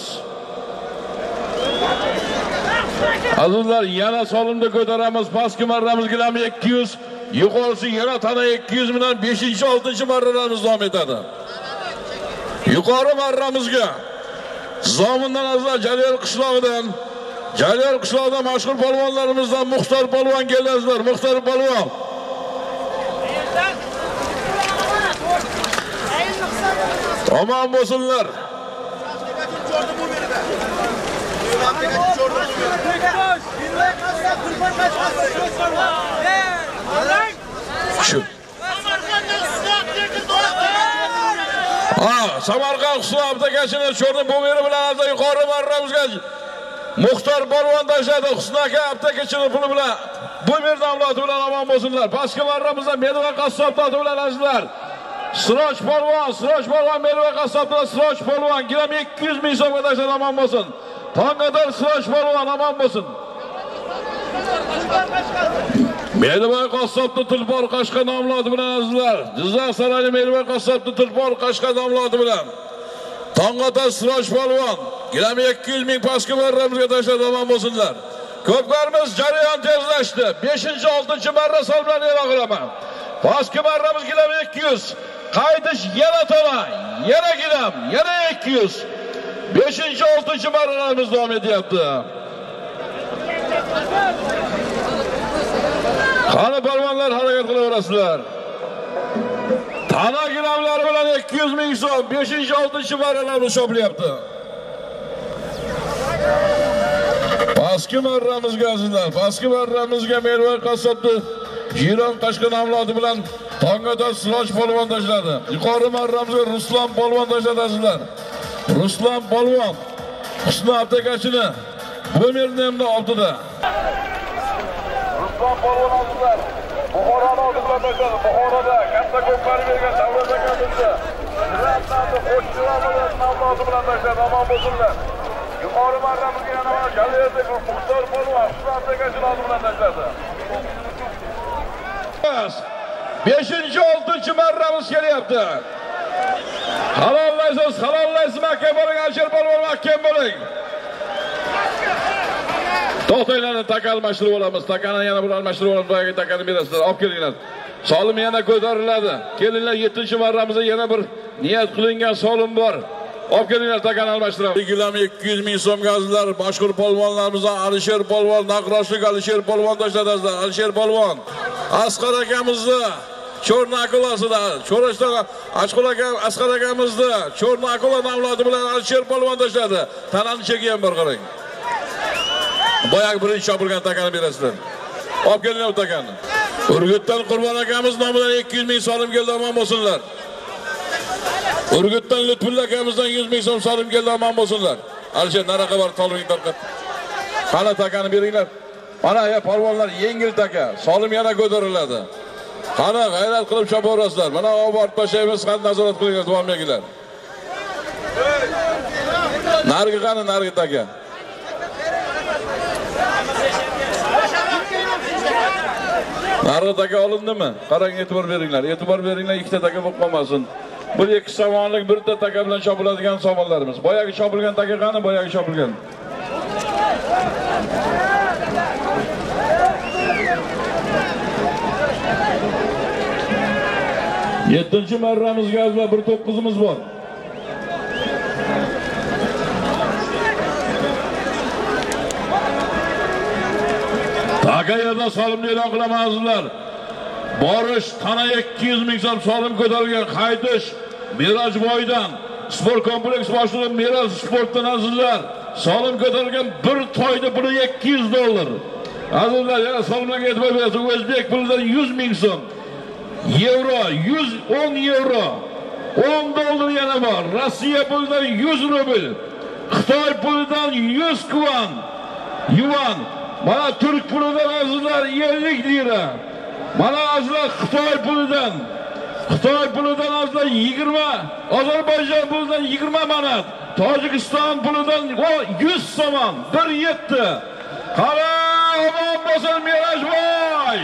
Azizlar, yana solimda ko'taramiz. Pastki marramiz gilam 200, yuqorisi yana tana 200 bilan 5-6-marralarimiz davom etadi. Yuqori marramizga Zomindan azizlar Jalil qishlog'idan mashhur polvonlarimizdan Muxtor polvon keldingizlar. Muxtor polvon. Omon bo'lsinlar. Samarqand Husnobda kashini cho'rni bu meri bilan azizlar yuqori marramizga Muxtor polvon tashladi. Husn aka aptakachini puli bilan bu yerdan avlodi bilan omon bo'lsinlar. Pastki marramizda Medva qassob toti bilan azizlar. Siroj polvon Medva qassob bilan Siroj polvon gilam 200 ming so'mga tashladi, omon bo'lsin. Tongqadar Siroj polvon omon bo'lsin. Medva qassobni Tilpor Qashqa nomlodi bilan azizlar. Jizzax saroyi Medva qassobni Tilpor Qashqa nomlodi bilan Tongqadar Siroj polvon gilam 200 ming pastki marramizga tashladi, omon bo'lsinlar. Ko'plarimiz jarayon tezlashdi. 5-6-marra so'mlarni e'lon qilaman. Pastki marramiz gilam 200. Qaytish yana tona, yana gilam, yana 200. 5-6 marralarimiz devam etyapti. Qani polvonlar harakat qilaverasizlar. Tana gramlari bilan 200 ming so'm 5-6 marralarni shopilyapti. Pastki marramizga azizlar, pastki marramizga Mervoy qassobni Jiron tashqi namlodi bilan Tongada Siloj polvon tashladi. Yuqori marramizga Ruslan polvon tashladi azizlar. Ruslan polvon Husni aptekachini bu mernamda oltida. Ruslan polvon azizlar. Buxoroda oldilar tashladi. Buxoroda katta ko'pkari bergan davlat akademiyasi. Ratnamni qo'shchilar bilan namlodi bilan tashladi. Omon bo'lsinlar. Yuqori marramizga yana Galiyevdek Muxtor polvon Husni aptekachini oldi bilan tashladi. 5-6 marramiz kelyapti. Halollaysiz, halollaysiz, mahkam bo'ling, Alisher polvon mahkam bo'ling. To'xtanglar, taka almashtirib olamiz. Takani yana bir almashtirib olamiz. Boyaga takani berasizlar. Olib kelinglar. Solim yana ko'tariladi. Kelinglar, 7-marramizda yana bir niyat qilingan solim bor. Olib kelinglar, takani almashtiramiz. Gilam 200 ming so'm gazlar. Mashhur polvonlarimizdan Alisher polvon, Naqroshlik Alisher polvon tashladingizlar. Alisher polvon Asqar akamizni Cho'rna akolasida, Cho'rashda Asqar akamizni Cho'rna akola namlodi bilan Alisher polvon tashladi. Tanani chekigan bor qarang. Boyaq birinchi chopilgan takani berasizlar. Olib kelinglar takani. Urgutdan Qurbon akamiz nomidan 200 ming so'm keldi, omon bo'lsinlar. Urgutdan Lutfulla akamizdan 100 ming so'm so'm keldi, omon bo'lsinlar. Alisher naraqa bor, to'ling tarqat. Qani takani beringlar. Mana ya polvonlar yengil taka, solim yana ko'tariladi. Qani g'ayrat qilib chopaverasizlar. Mana obort tashlaymiz, qani nazorat qilinglar, davomdagilar. Nargi qani, nargi taka. Nargi taka olindimi? Qarang, e'tibor beringlar. E'tibor beringlar, ikkita taka bo'lib qolmasin. Bu 2 somonlik birta taka bilan chopiladigan somonlarimiz. Boyagi chopilgan taka qani, boyagi chopilgan. Yettinchi marramizga azizlar bir to'qqizimiz bor. Taka yerda solimni e'lon qilaman azizlar. Borish tana 200 ming so'm solim ko'tarilgan, qaytish Mirojboydan sport kompleks boshlig'i Miroj sportdan azizlar. Solim ko'tarilgan bir toyda puli 200 dollar. Azizlar, yana solimlarga e'tibor berasiz. O'zbek pulidan 100 ming so'm. Euro 110 euro. 10 dollar yana bor. Rossiya pulidan 100 rubl. Xitoy pulidan 100 yuan. Mana Turk pulidan azizlar 50 lira. Mana azizlar Xitoy pulidan azizlar 20, Ozarbayjon pulidan 20 manat, Tojikiston pulidan 100 somon, 1.7. Qara omon bo'lsin Mirojboy.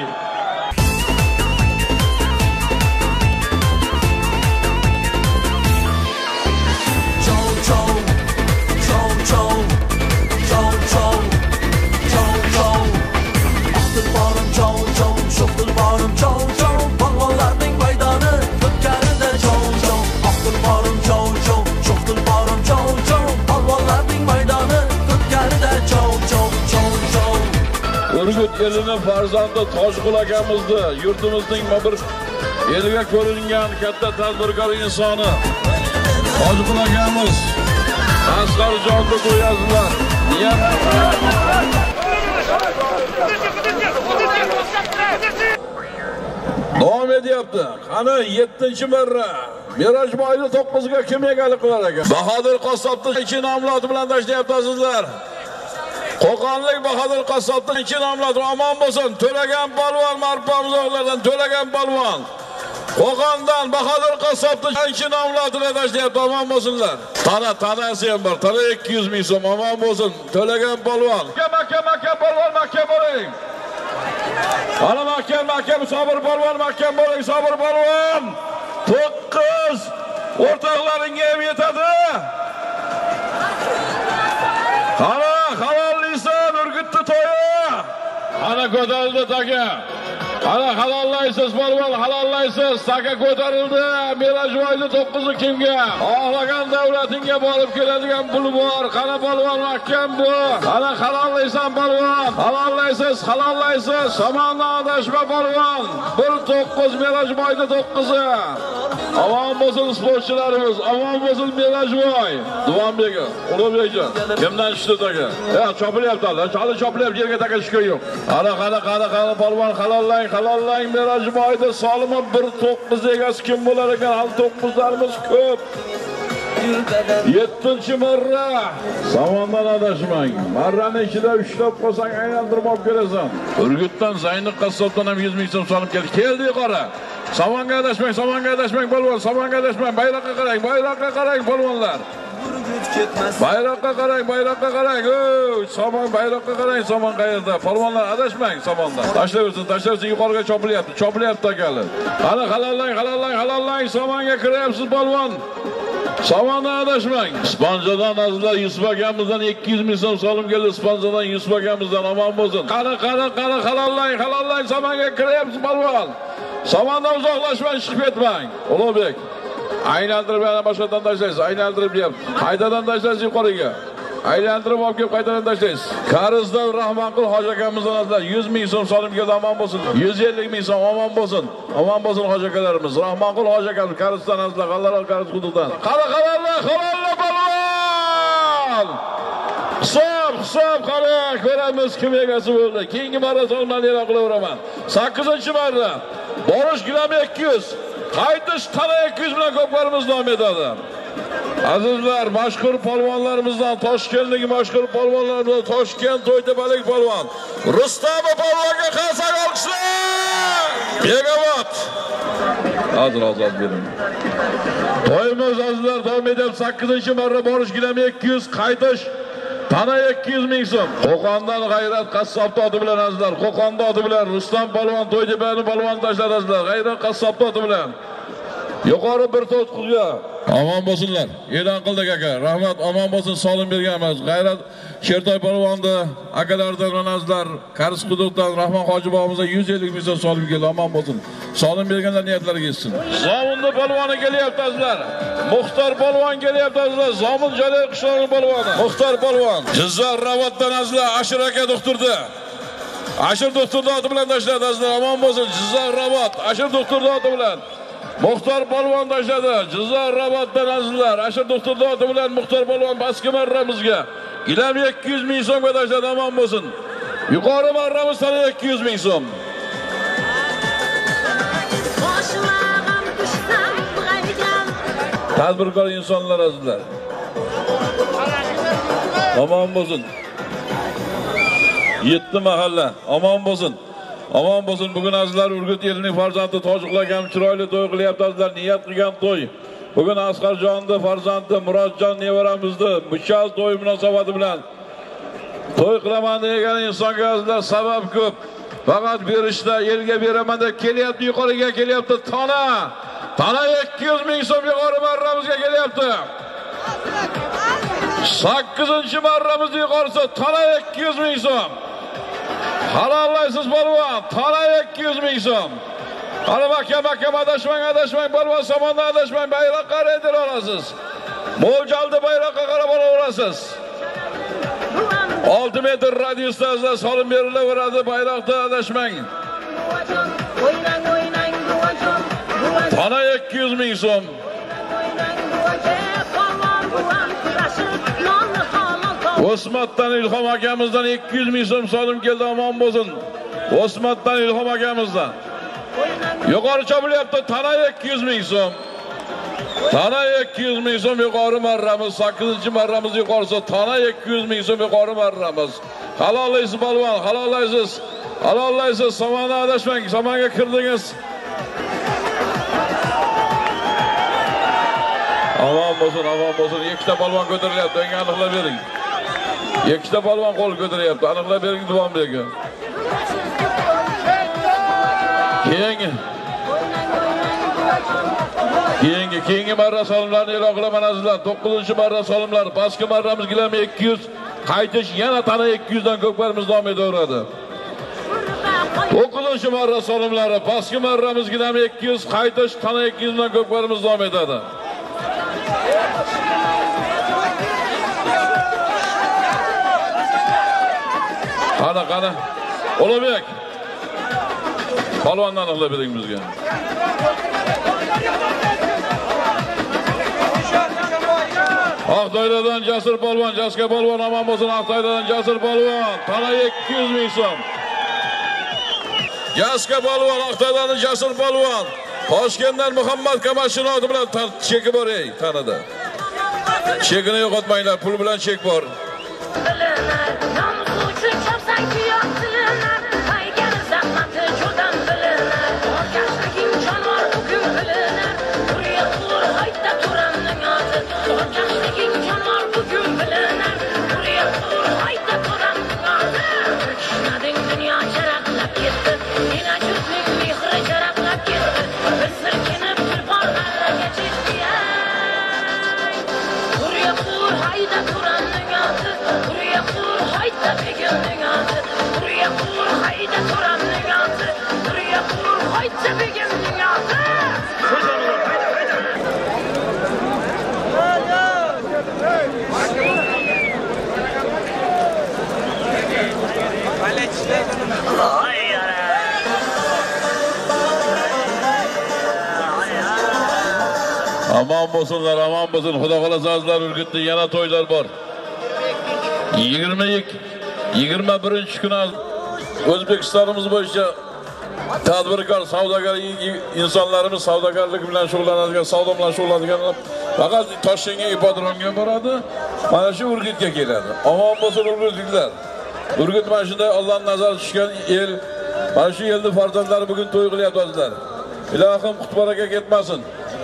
Urgut elining farzandi Toshqul akamizni, yurtimizning bir eliga ko'ringan katta tadbirkor insoni Toshqul akamiz Asqar jonli qo'yazlar. Davom etyapti. Qani 7-marra Mirojboyni 9ga kim egalik qilar ekan? Bahodir qassobning 2 nomlodi bilan tashlayapti azizlar. Qo'qonlik Bahodir qassobning 2 nomlodi omon bo'lsin. To'lagan polvon marpamiz o'g'lardan To'lagan polvon. Qo'qondan Bahodir qassobning 2 nomlodini tashlayapti, omon bo'lsinlar. Tanasi ham bor. Tana 200 ming so'm, omon bo'lsin. To'lagan polvon. Makka polvon, makka bo'ling. Ana mahkam Sobir polvon, mahkam bo'ling, Sobir polvon. 9 o'rtoqlaringga ham yetadi. Qara halollisan Urgutni to'yi. Ana ko'tarildi taka. Ana halollaysiz polvon, halollaysiz. Saka ko'tarildi. Melajvoyni 9'u kimga? Xohlagan davlatingga borib keladigan pul bor. Qana polvon mahkam bu. Ana halollaysan polvon. Halollaysiz, halollaysiz. Somondan adashma polvon. 1-9 Melajvoyni 9'u. Omon bo'lsin sportchilarimiz, omon bo'lsin Melajvoy. Duvanbek, Ulug'bekjon. Kimdan tushdi aka? Ya chopilyaptilar. Chopilyapti, yerga takashishga yo'q. Qana polvon halollang. Halollang Melajvoyni solimi 1-9 egasi kim bo'lar ekan? Hal 9'larimiz ko'p. 7-marra. Samondan adashmang. Marrani ichida ushlab qolsang aylantirib olib kelasan. Urgutdan Zaynab qassobdan ham 100 ming so'm solib keldi. Keldi yuqori. Samonga adashmang polvon, samonga adashmang. Bayroqqa qarang polvonlar. Bayroqqa qarang. Somon bayroqqa qarang, somon qayerda? Polvonlar adashmang somondan. Tashlayversin, yuqoriga chopilyapti akali. Qani halollang, somonga kiryapsiz polvon. Somondan adashmang. Ispanjadan azizlar Yusuf akamizdan 200 ming so'm solim keldi. Ispanjadan Yusuf akamizdan omon bo'lsin. Qani halollang, somonga kiryapsiz polvon. Somondan uzoqlashmang, chiqib ketmang. Ulug'bek. Aylantirib yana boshqadan tashlaysiz. Aylantirib deyapti. Qaytadan tashlaysiz yuqoriga. Aylantirib olib kelib qaytadan tashlaysiz. Qarizdan Rahmonqul hoji akamizdan azizlar 100 ming so'm solim keldi, omon bo'lsin. 150 ming so'm omon bo'lsin. Omon bo'lsin hoji akalarimiz. Rahmonqul hoji akamiz Qarizdan azizlar, G'allaroq Qariz hududidan. Halollar polvon. Hisob qarang, ko'ramiz kim egasi bo'ldi. Keyingi marra solmani e'lon qilaveraman. 8-marra. Borish gilam 200. Qaytish tana 200 bilan ko'plarimiz davom etadi. Azizlar, mashhur polvonlarimizdan, Toshkentlik mashhur polvonlarimizdan Toshkent To'ytepalik polvon Rustamov polvonga qasak olqishlar. Begavot. Hozir bering. To'yimiz azizlar davom etib 8-marra borish gilam 200, qaytish tana 200 ming so'm. Qo'qondan G'ayrat qassob oti bilan azizlar, Qo'qonda oti bilan Rustam polvon To'ytepani polvon tashladi azizlar. G'ayrat qassob oti bilan. Yuqori 1-9'ga. Omon bo'lsinlar. E'lon qildik aka. Rahmat, omon bo'lsin, solim berganmiz. G'ayrat Shertoy polvonni akalardan azizlar, Qariz hududdan Rahmon hoji bobomizga 150 ming so'm solim keldi. Omon bo'lsin. Solim berganlar niyatlariga yetsin. Zominni polvoni kelyapti azizlar. Muxtor polvon kelyapti azizlar. Zomin Jalil qishloqi polvoni. Muxtor polvon. Jizzar Ravatdan azizlar Ashir aka doktordi. Ashir doktorning oti bilan tashladi azizlar. Omon bo'lsin. Jizzar Ravat Ashir doktorning oti bilan. Muxtor polvon tashladi. Jizzar Ravatdan azizlar. Ashir doktorning oti bilan Muxtor polvon baski marramizga. Gilam 200 ming so'mga tashladi. Omon bo'lsin. Yuqori marramiz sana 200 ming so'm. Tadbirkor insonlar azizlar. Omon bo'lsin. 7 mahalla omon bo'lsin. Omon bo'lsin. Bugun azizlar Urgut elining farzandi Tojiqlar ham chiroyli to'y qilyapti azizlar. Niyat qilgan to'y. Bugun Asqarjonning farzandi Murodjon nevaramizni mushal to'y munosabati bilan to'y qilaman degan insonga azizlar sabab ko'p. Faqat berishda elga beraman deb kelyapti, yuqoriga kelyapti. Tana 200 ming so'm yuqori marramizga kelyapti. 8-marramiz yuqorisi tana 200 ming so'm. Halollaysiz polvon, tana 200 ming so'm. Qani mahkam adashmang polvon, somondan adashmang, bayroqqa qaraydir olasiz. Mo'ljalda bayroqqa qarab olaverasiz. 6 metr radiusda solim berilaveradi, bayroqda adashmang. Tana 200 ming so'm. Osmatdan Ilhom akamizdan 200 ming so'm solim keldi, omon bo'lsin. Osmatdan Ilhom akamizdan. Yuqori chopilyapti, tana 200 ming so'm. Tana 200 ming so'm yuqori marramiz, 8-marramiz yuqorisi tana 200 ming so'm yuqori marramiz. Halollaysiz polvon, halollaysiz. Somondan adashmang, somonga kirdingiz. Omon bo'lsin. Ikkita polvon ko'tarilyapti, menga aniqlab bering. Ikkita polvon qo'l ko'taryapti, aniqlab bering Duvanbekka. Keyingi marra solimlarni e'lon qilaman azizlar. 9-marra solimlar, pastki marramiz gilam 200, qaytish yana tana 200 dan ko'plarimiz davom etaveradi. 9-chi marra solimlari pastki marramiz gilam 200, qaytish tana 200 dan ko'plarimiz davom etadi. Qani. Ulug'bek. Polvondan aniqlab bering bizga. Aqtoylardan Jasur polvon, Jaska polvon omon bo'lsin. Aqtoylardan Jasur polvon, tana 200 ming so'm. Jaska polvon, Aqtoylardan Jasur polvon. Toshkentdan Muhammad Kamashinov bilan cheki bor ey, tanada. Chekini yo'qotmanglar, pul bilan chek bor. Aman bo'lsinlar, aman bo'lsin. Xudo xolasa azizlar Urgutda yana to'ylar bor. 21-kuni O'zbekistonimiz bo'yicha tadbirkor, savdogar insonlarimiz savdogarlik bilan shug'ullanadigan, savdo bilan shug'ullanadigan faqat Toshkentga ipodromga boradi. Mana shu Urgutga keladi. Aman bo'lsin Urgutliklar. Urgut mana shunday Allohning nazari tushgan el. Mana shu elning farzandlari bugun to'y qilyaptilar. Ilohim qutbaraka ketmasin.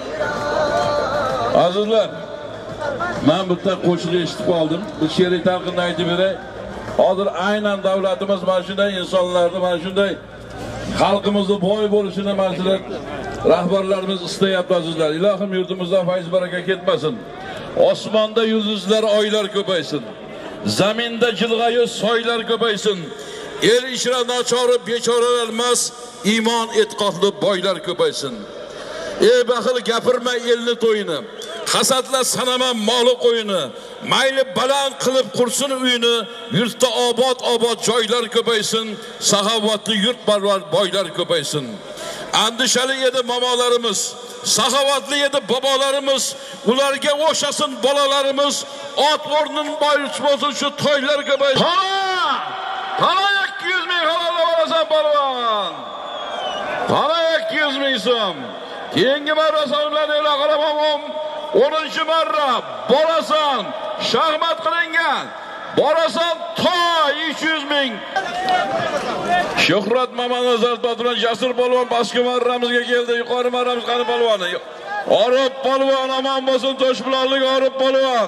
Azizlar, men bitta qo'shiq eshitib qoldim. Bu she'riy talqinni aytib beray. Hozir aynan davlatimiz mana shunday insonlarni, mana shunday xalqimizni boy bo'lishini mana shunday rahbarlarimiz istayapti azizlar. Ilohim yurtimizdan fayz baraka ketmasin. Osmonda yulduzlar, oylar ko'paysin. Zaminda jilg'ayu soylar ko'paysin. El ichra nochori bechoralar emas, iymon e'tiqodli boylar ko'paysin. Ey baxil gapirma elni to'yini. Hasadla sanama moli qo'yini. Mayli baland qilib qursin uyini, yurtda obod joylar ko'paysin, saxovatli yurtparvar boylar ko'paysin. Andishali edi momolarimiz, saxovatli edi bobolarimiz, ularga o'xshasin bolalarimiz, ot o'rnin boyich bo'lsin shu to'ylar ko'paysin. Qara 200 ming halol olasan polvon. Qara 200 ming so'm. Keyingi marra so'mlar e'lon qilaman. 10-marra borasan, shaxmat qilingan. Borasan to'y 200 ming. Shuhrat Mamanazar bilan Jasur polvon pastki marramizga keldi. Yuqori marramiz qani polvoni? Orif polvon omon bo'lsin, Toshbuloqlik Orif polvon.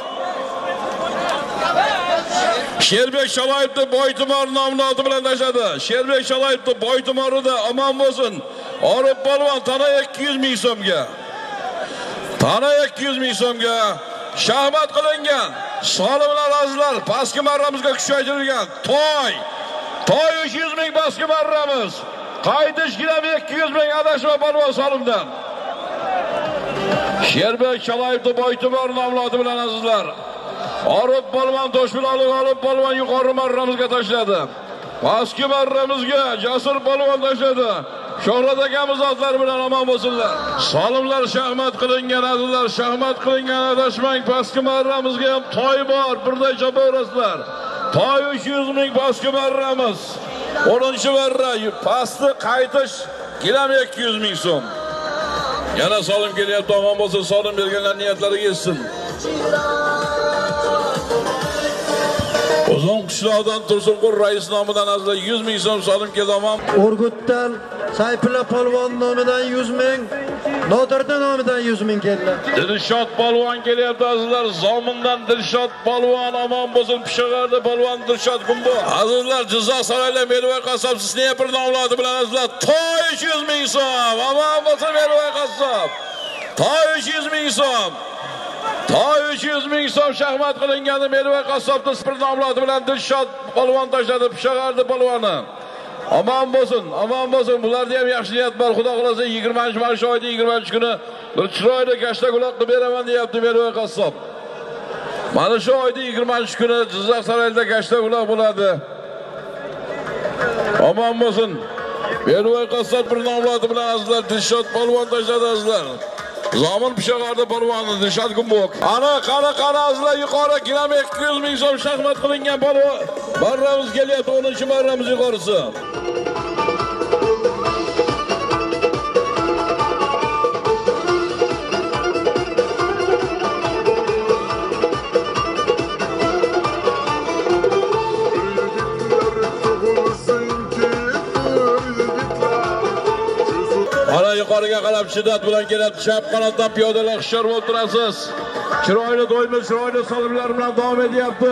Sherbek Shaloyevni Boytumor nomloti bilan tashladi. Sherbek Shaloyevni Boytumorida omon bo'lsin. Orif polvon tana 200 ming so'mga. Tana 200 ming so'mga shaxmat qilingan. Soli bilan azizlar, pastki marramizga kuchaytirilgan to'y 300 ming pastki marramiz. Qaytish gilam 200 ming adashma polvon solimdan. Sherbek Shaloyevni Boytumor nomloti bilan azizlar. Orif polvon Toshbuloqlik Orif polvon yuqori marramizga tashladi. Pastki marramizga Jasur polvon tashladi. Shohrat akamiz zotlari bilan omon bo'lsinlar. Solimlar shaxmat qilingan azizlar, shaxmat qilingan adashmang. Pastki marramizga ham to'y bor, birday chopaverasizlar. To'y 300 ming pastki marramiz. 10-marra pastni qaytish gilam 200 ming so'm. Yana solim kelyapti, omon bo'lsin, solim berganlar niyatlariga yetsin. Uzun qishloqdan Tursunqul rais nomidan azizlar 100 ming so'm solim keldi omon. Urgutdan Sayfulla polvon nomidan 100 ming, Nodirda nomidan 100 ming keldi. Dilshod polvon kelyapti azizlar. Zomindan Dilshod polvon omon bo'lsin. Pishig'arda polvon Dilshod Gumbo. Azizlar, Jizzax saroylar Melvoy qassob Snayper nomloti bilan azizlar to'y 300 ming so'm. Omon bo'lsin Melvoy qassob. To'y 300 ming so'm. To'y 300 ming so'm shaxmat qilingani Melvoy qassobning spir nomloti bilan Dilshod polvon tashladi. Pishig'arda polvoni. Aman bo'lsin, aman bo'lsin. Bularda ham yaxshi niyat bor. Xudo xolasa 20 oyda 23 kuni bir chiroyli gashta quloq qilib beraman deyapti Mervoy qassob. Mana shu oyda 23 kuni Jizzax saroyida gashta quloq bo'ladi. Aman bo'lsin. Mervoy qassob bir nomlati bilan azizlar Dilshod polvon tashladi azizlar. Zomin Pishag'arda polvoni Dilshod Gumbok. Qani azizlar yuqori kilometr 200 ming so'm shaxmat qilingan polvon. Barramiz kelyapti 10-marramiz yuqorisi. Ana yuqoriga qarab shiddat bilan keladi. Chap qanotdan piyodalar hushyor bo'lib turasiz. Chiroyli do'ymiz, chiroyli solimlar bilan davom etyapti.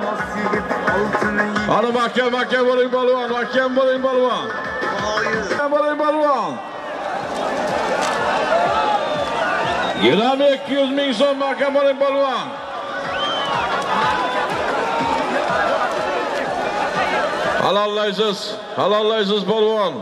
Ana mahkam bo'ling polvon, mahkam bo'ling polvon. Bo'ling polvon. Gilam 200 ming so'm mahkam bo'ling polvon. Halollaysiz polvon.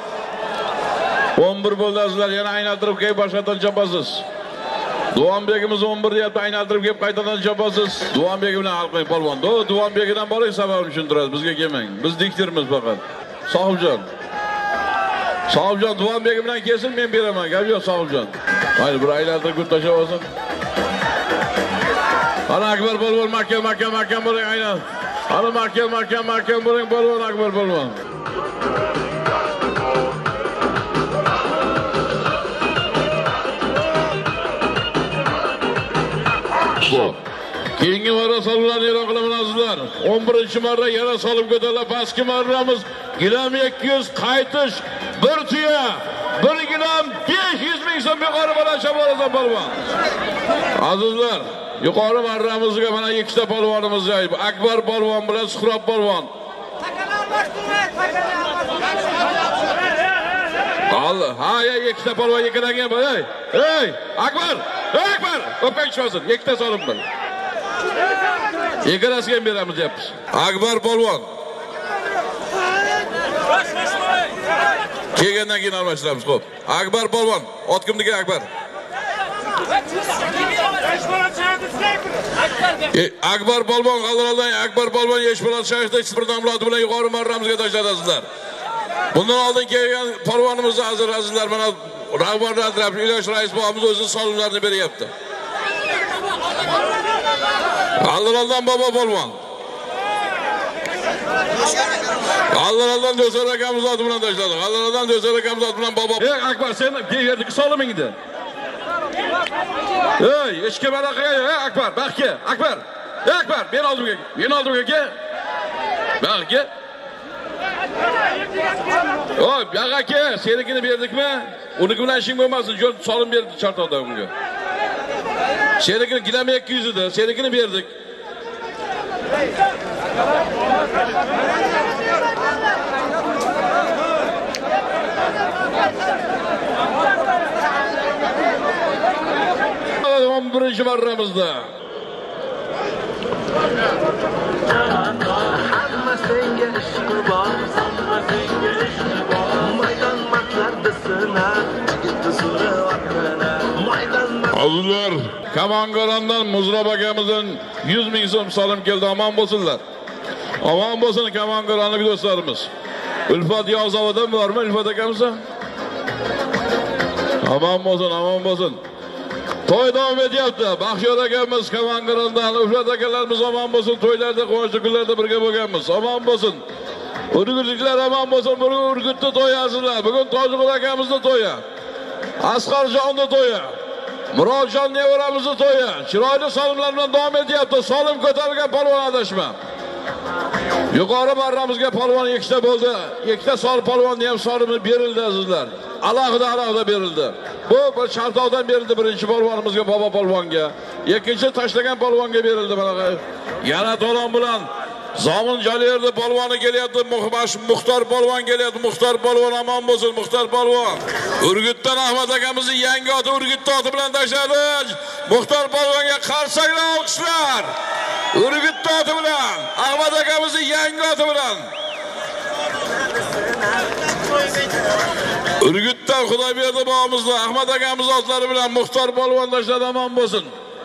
11 bo'ldingizlar, yana aylantirib kelib boshqadan chopasiz. Duanbegimiz 11 deyapti, aylantirib kelib qaytadan chopasiz. Duanbegi bilan hal qiling polvon. Duanbegidan boring, sababini tushuntirasiz, bizga kelmang. Biz diktirmiz faqat. Sohibjon Duanbegi bilan kelsin, men beraman. Gap yo'q Sohibjon. Mayli, bir aylantirib ko'p tashlab olsin. Ana Akbar polvon, mahkam bo'ling, aylan. Ana mahkam bo'ling polvon, Akbar polvon. Keyingi marra solimlarni e'lon qilaman azizlar. 11-marra yana solim ko'tarilib, pastki marramiz gilam 200 qaytish 1 tuya 1 gilam 500 ming so'm yuqori baland shaboradan polvon. Azizlar, yuqori marramizga mana ikkita polvonimiz joyib. Akbar polvon bilan Suhrob polvon. Ha, ikkita polvon yekalangan bo'l. Ey, Akbar! O'pgan chiqasin, ikkita solim bir. Yekarasiga beramiz deyapmiz. Akbar polvon. Kelgandan keyin almashtiramiz, xo'p. Akbar polvon, ot kimniki Akbar? Akbar polvon g'aldiraldan Akbar polvon Yeshpolat shayxda bir nomloti bilan yuqori marramizga tashladingizlar. Bundan oldin kelgan polvonimiz azizlar mana rahbarlar Ilosh rais bobomiz o'zi solimlarni beryapti. G'aldiraldan Bobo polvon. G'aldiraldan Do'sar akamiz oti bilan tashladi. G'aldiraldan Do'sar akamiz oti bilan Bobo. Ey Akbar, sen yerdagi solimingni. Ey, hech kim anaqa qilgan, Akbar, baxga, Akbar. Ey Akbar, men oldimga kel. Baxga. Oy, aka, senikini berdikmi? Uniki bilan ishing bo'lmasin, jo'n solim berdi chartoqda unga. Senikini gilam 200 edi, senikini berdik. Birinchi marramizda. Hamma senga ishq bor, hamma senga ishq bor. Maydon matlarda sinar, yigitni so'rayotgana. Azizlar, Kamongorondan Muzrob akamizdan 100 ming so'm solim keldi, omon bo'lsinlar. Omon bo'lsin Kamongoronlik do'stlarimiz. Ulfat Yo'qzovidan bormi Ulfat akamiz? Omon bo'lsin. To'y davom etyapti. Baxtiyor akamiz Kamongorondan, Ulfat akalarimiz omon bo'lsin. To'ylarda, quvonchli kunlarda birga bo'lganmiz. Omon bo'lsin. Urgutliklar omon bo'lsin. Bugun Urgutda to'y azizlar. Bugun Tojiqul akamizning to'yi. Asqarjonning to'yi. Murodjon nevaramizning to'yi. Chiroyli solimlar bilan davom etyapti. Solim ko'tarilgan polvon adashma. Yuqori marramizga polvon ikkita bo'ldi. Ikkita sol polvonni ham solimi berildi azizlar. Alohida berildi. Bu bir chartoqdan berildi birinchi polvonimizga, Bobo polvonga. Ikkinchi tashlagan polvonga berildi mana. Yana to'lon bilan Zomin Jaliyerda polvoni kelyapti, Muxtor polvon kelyapti. Muxtor polvon omon bo'lsin, Muxtor polvon. Urgutdan Ahmad akamizning yangi oti Urgutda oti bilan tashladi. Muxtor polvonga qarsaklar olqishlar. Urgutda oti bilan, Ahmad akamizning yangi oti bilan. Urgutdan Xudoyberdi bog'imizda Ahmad akamiz otlari bilan Muxtor polvondoshlar omon bo'lsin.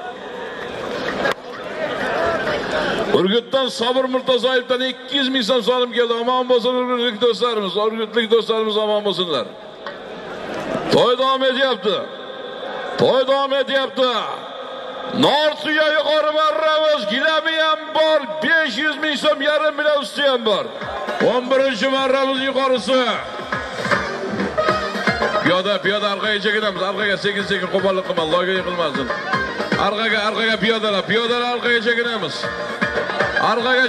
Urgutdan Sabir Murtazoyevdan 200 ming so'm solim keldi. Omon bo'lsin urgutlik do'stlarimiz, urgutlik do'stlarimiz omon bo'lsinlar. To'y davom etyapti. To'y davom etyapti. Norsuya yuqori marramiz, gilami ham bor, 500 ming so'm, yarim million usti ham bor. 11-marramiz yuqorisi. Piyoda orqaga chekinamiz, orqaga sekin qo'pollik qilma, loyga yiqilmasin. Orqaga piyodalar orqaga chekinamiz. Orqaga.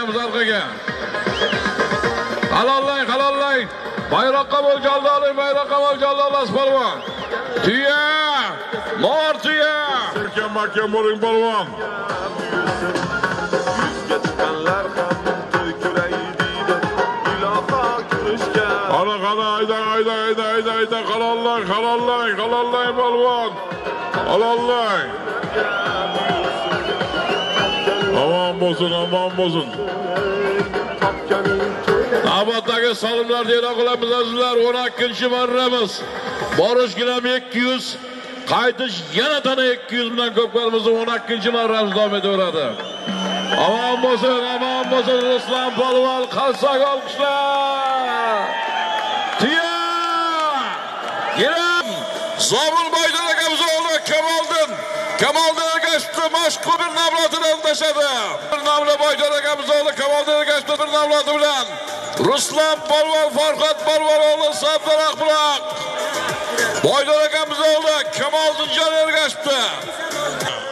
Halollang. Bayroqqa mo'ljalda oling, olasiz polvon. Tuya! Mor tuya! Mahkam bo'ling polvon. Ana ayda halollang polvon. Halollang. Aman bo'lsin. Navbatdagi solimlar e'lon qilamiz azizlar. 12-marramiz. Borish gilam 200, qaytish yana tana 200 bilan ko'pkarimiz 12-marramiz davom etaveradi. Aman bo'lsin Ruslan polvon, qalsak olqishlar. Tuya! Gilam Zobul Boydon akamiz o'g'li Kamoliddin Ergashevni mashhur bir navbatini aldashadi. Bir navbat Boydon akamiz o'g'li Kamoliddin Ergashevni bir navbati bilan Ruslan polvon, Farhod polvon o'g'li Sabir Aqbuloq. Boydon akamiz o'g'li Kamoliddin Ergashevni